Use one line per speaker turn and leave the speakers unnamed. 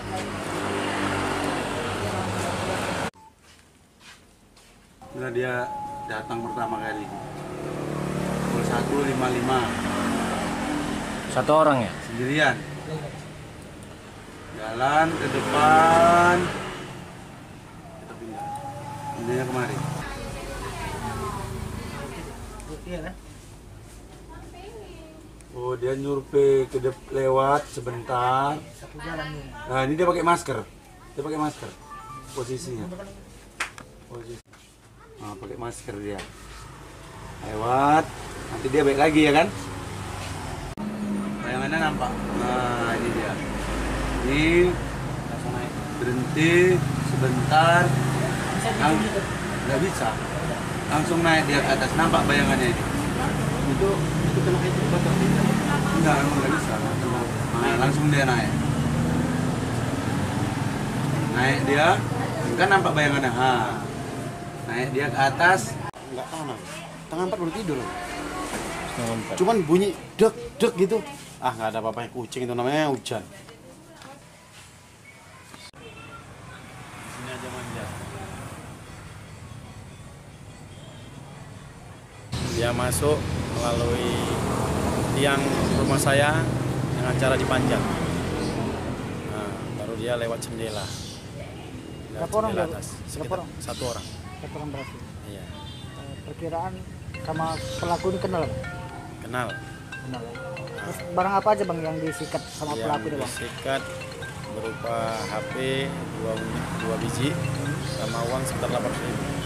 Nah, dia datang pertama kali pukul 1.55
Satu orang ya?
sendirian, jalan ke depan, kita pindah pindahnya kemari. Oh, dia nyurvei lewat sebentar. Nah, ini dia pakai masker, posisinya nah, pakai masker dia lewat, nanti dia balik lagi ya kan, bayangannya nampak. Nah, ini dia, ini berhenti sebentar, nggak bisa langsung naik dia ke atas, nampak bayangannya ini. Itu kena itu batok enggak, emang nggak bisa. Nah, langsung dia naik dia kan nampak bayangannya. Naik dia ke atas, nggak tangan, tangan 4 baru tidur. Cuman bunyi dek dek gitu. Ah, nggak ada apa-apanya, kucing itu namanya, hujan. Sini aja manja.
Dia masuk melalui tiang rumah saya dengan cara dipanjat. Nah, baru dia lewat jendela.
Berapa orang dia?
Atas.
Berapa orang?
Satu orang.
Satu orang berarti.
Iya.
Perkiraan sama pelaku ini kenal?
Kenal.
Kenal ya. Terus barang apa aja bang yang disikat sama pelaku itu bang?
Disikat berupa HP 2 biji sama uang sekitar 800.000.